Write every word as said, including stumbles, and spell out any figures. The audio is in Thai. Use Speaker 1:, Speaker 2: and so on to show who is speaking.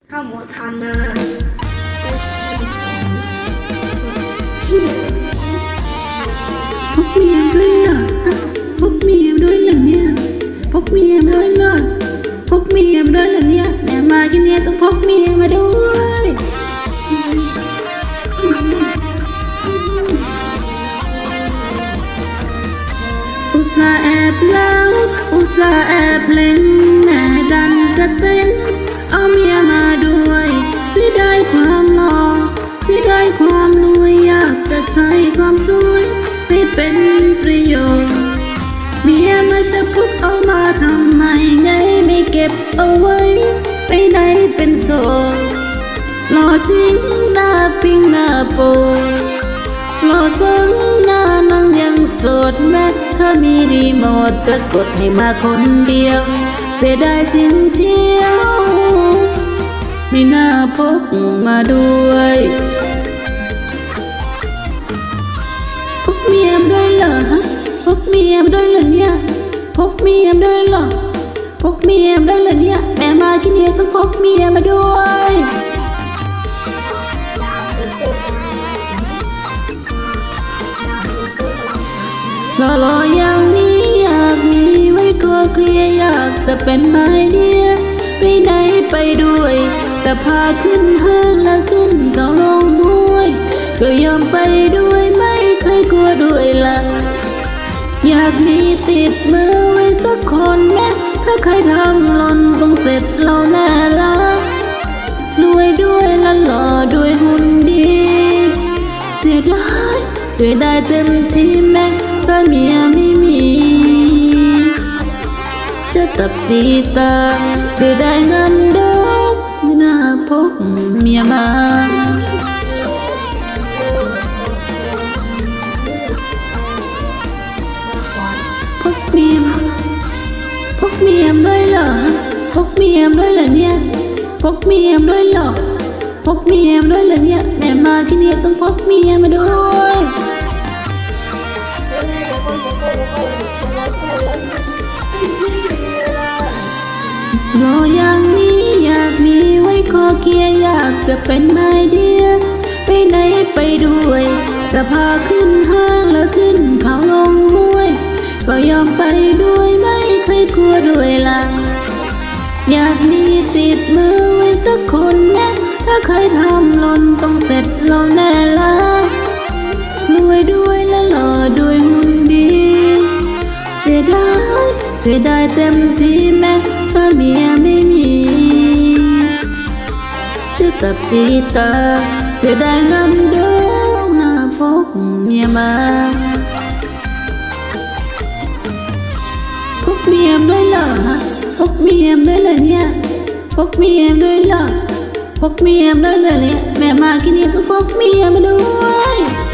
Speaker 1: ถ้าหมดทำนะ
Speaker 2: พกเมียด้วยเหรอพกเมียด้วยเหรอเนี่ยพกเมียด้วยเหรอพกเมียด้วยเหรอเนี่ยแม่มาที่เนี่ยต้องพกเมียมาด้วยอุตส่าห์แอบเล่าอุตส่าห์แอบเล่นแม่ดันกระเต้นเอาเมียมาด้วยเสียดายความหล่อเสียดายความรวยอยากจะใช้ความสวยให้เป็นประโยชน์เมียมาจะพุกเอามาทำไมไงไม่เก็บเอาไว้ไปไหนเป็นโสดหล่อจริงหน้าปิ้งหน้าโปหล่อจังหน้านั่งยังโสดแม้ถ้ามีรีโมทจะกดให้มาคนเดียวเสียดายจริงเชียวไม่น่าพกมาด้วยพกเมียด้วยเหรอพกเมียด้วยเหรอเนี่ยพกเมียด้วยเหรอพกเมียด้วยเหรอเนี่ยแม่มาที่นี่ต้องพกเมียมาด้วยหล่อๆอย่างนี้อยากมีไว้ก็เคลียอยากจะเป็นไม้เดียไปไหนไปด้วยจะพาขึ้นห้างและขึ้นเขาลงด้วยก็ยอมไปด้วยไม่เคยกลัวด้วยละอยากมีติดมือไว้สักคนแม้ถ้าใครทำหล่นต้องเสร็จเราแน่ละรวยด้วยและหล่อด้วยหุ่นดีเสียดายเสียดายเต็มที่แม้ถ้าเมียไม่มีจะตับตีตาเสียดายเงินดอกไม่น่าพกเมียมาพกเมียพกเมียด้วยเหรอพกเมียด้วยเหรอเนี่ยพกเมียด้วยเหรอพกเมียด้วยเหรอเนี่ยแม่มาที่นี่ต้องพกเมียมาด้วยรออย่างนี้อยากมีไว้คอเกียอยากจะเป็นไม้เดียไปไหนไปด้วยจะพาขึ้นห้างแล้วขึ้นเขาลงมวยก็ยอมไปด้วยไม่เคยกลัวด้วยละอยากมีติดมือไว้สักคนแม้ถ้าใครทำหล่นต้องเสร็จเราแน่ละรวยด้วยและหล่อด้วยหุ่นดีเสียดายเสียดายเต็มที่แม้ถ้าเมียไม่มีจะตับตีตาเสียดายเงินดอกหน้าพกเมียมาพกเมียด้วยเหรอพกเมียด้วยเหรอเนี่ยพกเมียด้วยเหรอพกเมียด้วยเหรอเนี่ยแม่มาที่นี่ต้องพกเมียมาด้วย